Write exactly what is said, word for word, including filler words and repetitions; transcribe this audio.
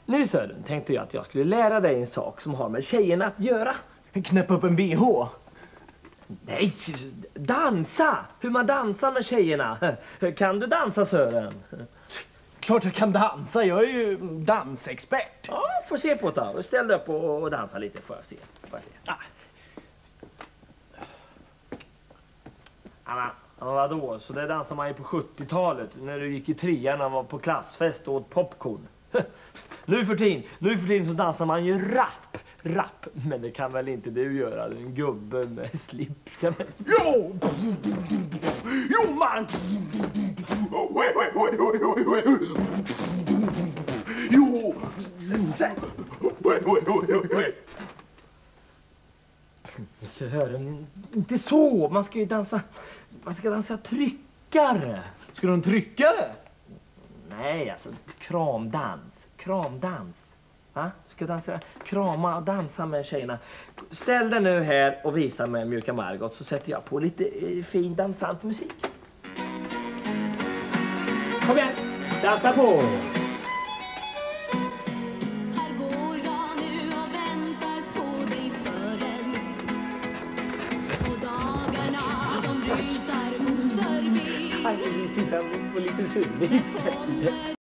Nu Sören tänkte jag att jag skulle lära dig en sak som har med tjejerna att göra. Knäppa upp en B H. Nej, dansa! Hur man dansar med tjejerna. Kan du dansa Sören? Klart jag kan dansa, jag är ju dansexpert. Ja, får se på det. Ställ dig upp och, och dansa lite, får jag se. Får jag se. Ah. Ja, men vadå? Så det dansade man ju på sjuttiotalet när du gick i trean och var på klassfest och åt popcorn. Nu för tiden, nu för tiden så dansar man ju rap, rap. Men det kan väl inte du göra, en gubbe med slips. Kan man... Jo! Jo man! Jo! Sören, inte så. Man ska ju dansa, man ska dansa tryckare. Ska de trycka det? Nej, alltså kramdans, kramdans. Va? Ska dansa, krama och dansa med tjejerna. Ställ dig nu här och visa mig mjuka Margot så sätter jag på lite eh, fin dansant musik. Kom igen, dansa på! Här går jag nu och väntar på dig Sören. Och dagarna de rusar förbi. Aj, titta på lite syrlig istället.